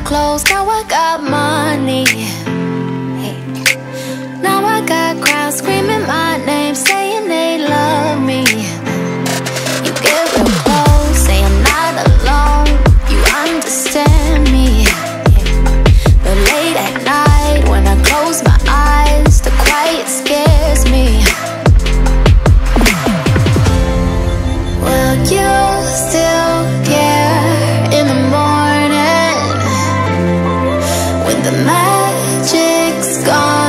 clothes, now I got money. Now I got crowds screaming my name, saying they love me. You get real close, say I'm not alone, you understand me. But late at night, when I close my eyes, the quiet scares me. Will you still care in the morning when the magic's gone?